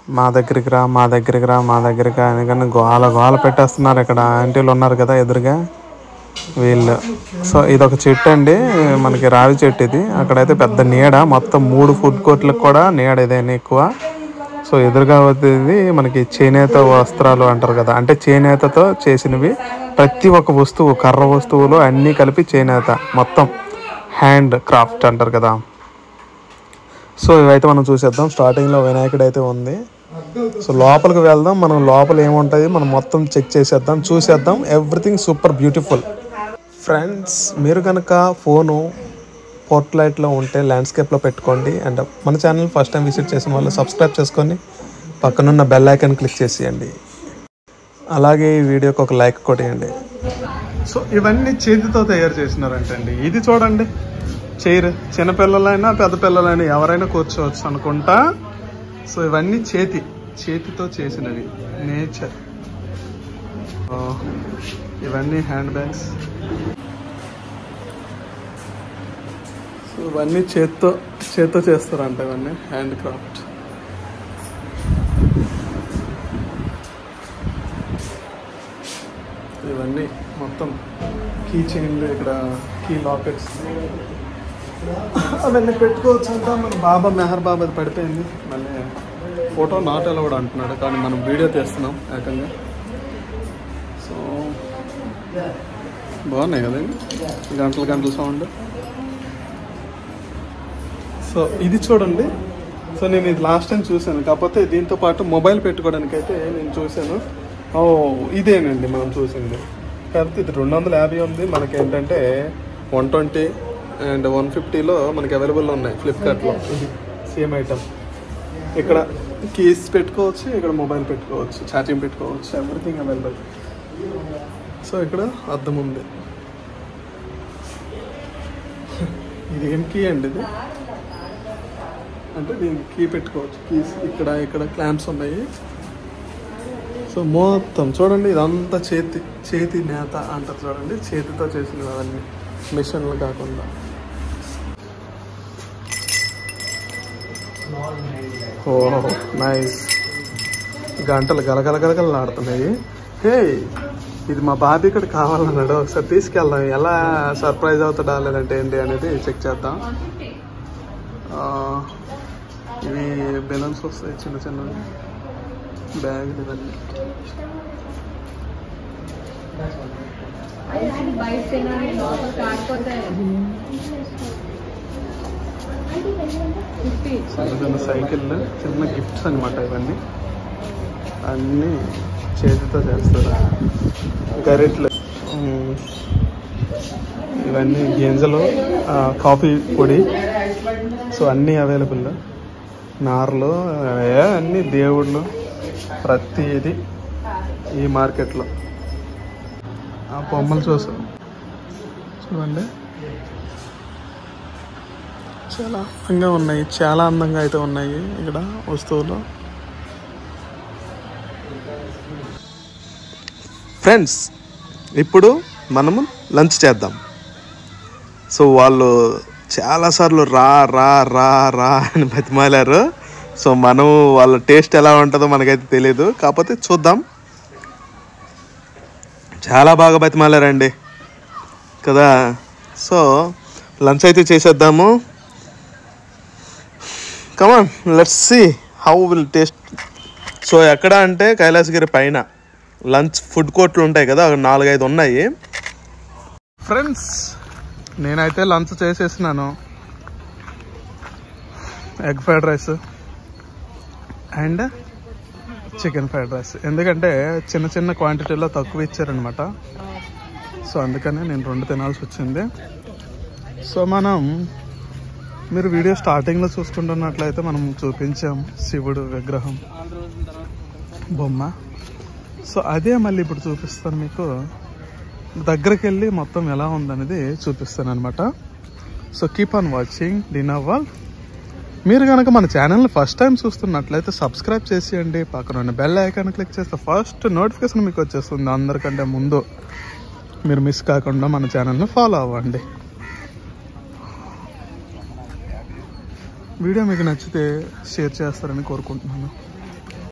మా దగ్గరికి రా మా దగ్గరికి రా మా దగ్గరికి అందుకని గోల గోల పెట్టేస్తున్నారు. ఇక్కడ ఆంటీలు ఉన్నారు కదా ఎదురుగా వీళ్ళు. సో ఇదొక చెట్టు అండి, మనకి రావి చెట్టు ఇది. అక్కడైతే పెద్ద నీడ, మొత్తం 3 ఫుడ్ కోర్ట్లకు కూడా నీడ ఇదేనా ఎక్కువ. సో ఎదురుగా వచ్చేది మనకి చేనేత వస్త్రాలు అంటారు కదా, అంటే చేనేతతో చేసినవి. ప్రతి ఒక్క వస్తువు, కర్ర వస్తువులు అన్నీ కలిపి చేనేత, మొత్తం హ్యాండ్ క్రాఫ్ట్ అంటారు కదా. సో ఇవైతే మనం చూసేద్దాం. స్టార్టింగ్లో వినాయకుడు అయితే ఉంది. సో లోపలికి వెళ్దాం, మనం లోపల ఏముంటుంది మనం మొత్తం చెక్ చేసేద్దాం, చూసేద్దాం. Everything super beautiful. ఫ్రెండ్స్, మీరు కనుక ఫోను పోర్ట్లైట్లో ఉంటే ల్యాండ్స్కేప్లో పెట్టుకోండి. అండ్ మన ఛానల్ ఫస్ట్ టైం విజిట్ చేసిన వాళ్ళు సబ్స్క్రైబ్ చేసుకొని పక్కనున్న బెల్ ఐకాన్ క్లిక్ చేసేయండి. అలాగే ఈ వీడియోకి ఒక లైక్ కొట్టేయండి. సో ఇవన్నీ చేతితో తయారు చేసినారంటండి. ఇది చూడండి, చైర్ చిన్నపిల్లలైనా పెద్ద పిల్లలైనా ఎవరైనా కూర్చోవచ్చు అనుకుంటా. సో ఇవన్నీ చేతితో చేసినవి, నేచర్. ఇవన్నీ హ్యాండ్ బ్యాగ్స్. సో ఇవన్నీ చేత్తో చేస్తారంట, ఇవన్నీ హ్యాండ్ క్రాఫ్ట్. ఇవన్నీ మొత్తం కీ చైన్లు, ఇక్కడ కీ లాకెట్స్ అవన్నీ పెట్టుకోవచ్చు అంట. మన బాబా మెహర్ బాబా అది పడిపోయింది, మళ్ళీ ఫోటో నాట్ అలౌడ్ అంటున్నాడు, కానీ మనం వీడియో తీస్తున్నాం ఏకంగా. సో బాగున్నాయి కదండి, గంటల సౌండ్. సో ఇది చూడండి. సో నేను ఇది లాస్ట్ టైం చూశాను, కాకపోతే దీంతో పాటు మొబైల్ పెట్టుకోవడానికి అయితే నేను చూశాను. ఇదేనండి మనం చూసింది, కాకపోతే ఇది 250 ఉంది. మనకి ఏంటంటే 120 అండ్ 150లో మనకి అవైలబుల్లో ఉన్నాయి ఫ్లిప్కార్ట్లో. Same item. ఇక్కడ కీస్ పెట్టుకోవచ్చు, ఇక్కడ మొబైల్ పెట్టుకోవచ్చు, ఛార్జింగ్ పెట్టుకోవచ్చు, ఎవ్రీథింగ్ అవైలబుల్. సో ఇక్కడ అద్దం ఉంది. ఇది ఏం కీ అండి, ఇది అంటే దీనికి కీ పెట్టుకోవచ్చు. కీస్ ఇక్కడ క్లాంప్స్ ఉన్నాయి. సో మొత్తం చూడండి, ఇదంతా చేతి నేత అంటారు చూడండి, చేతితో చేసినవి అవన్నీ, మిషన్లు కాకుండా. Oh nice. గంటలు గలగలగలగలు ఆడుతున్నాయి. హే, ఇది మా బాబీ ఇక్కడ కావాలన్నాడు, ఒకసారి తీసుకెళ్దాం. ఎలా సర్ప్రైజ్ అవుతాడా లేదంటే ఏంటి అనేది చెక్ చేద్దాం. ఇవి బెలూన్స్ వస్తాయి, చిన్న చిన్నవి బ్యాగులు ఇవన్నీ. చిన్న చిన్న సైకిళ్ళు, చిన్న గిఫ్ట్స్ అనమాట ఇవన్నీ. అన్నీ చేతితో చేస్తారు. గరిట్లు, ఇవన్నీ గింజలు, కాఫీ పొడి. సో అన్నీ అవైలబుల్. నార్లు, అన్నీ దేవుళ్ళు, ప్రతిది ఈ మార్కెట్లో. ఆ బొమ్మలు చూడండి, చాలా అందంగా ఉన్నాయి, చాలా అందంగా అయితే ఉన్నాయి ఇక్కడ వస్తువులు. ఫ్రెండ్స్, ఇప్పుడు మనము లంచ్ చేద్దాం. సో వాళ్ళు చాలాసార్లు రా రా రా రా అని బతిమాలారు. సో మనం వాళ్ళ టేస్ట్ ఎలా ఉంటుందో మనకైతే తెలియదు, కాకపోతే చూద్దాం. చాలా బాగా బతిమాలారండి కదా. సో లంచ్ అయితే చేసేద్దాము. Come on, let's see how will taste. So ఎక్కడ అంటే కైలాసగిరి పైన లంచ్ ఫుడ్ కోర్ట్లు ఉంటాయి కదా, 4-5 ఉన్నాయి. ఫ్రెండ్స్, నేనైతే లంచ్ చేసేసినాను. Egg fried rice and chicken fried rice. ఎందుకంటే చిన్న క్వాంటిటీలో తక్కువ ఇచ్చారనమాట. సో అందుకనే నేను 2 తినాల్సి వచ్చింది. సో మీరు వీడియో స్టార్టింగ్లో చూసుకుంటున్నట్లయితే మనం చూపించాం శివుడు విగ్రహం బొమ్మ. సో అదే మళ్ళీ ఇప్పుడు చూపిస్తాను మీకు. దగ్గరికి వెళ్ళి మొత్తం ఎలా ఉందనేది చూపిస్తాను అనమాట. So keep on watching dinner world. మీరు కనుక మన ఛానల్ని ఫస్ట్ టైం చూస్తున్నట్లయితే సబ్స్క్రైబ్ చేసేయండి. పక్కన ఉన్న బెల్ ఐకాన్ క్లిక్ చేస్తే ఫస్ట్ నోటిఫికేషన్ మీకు వచ్చేస్తుంది. అందరికంటే ముందు మీరు మిస్ కాకుండా మన ఛానల్ని ఫాలో అవ్వండి. వీడియో మీకు నచ్చితే షేర్ చేస్తారని కోరుకుంటున్నాను.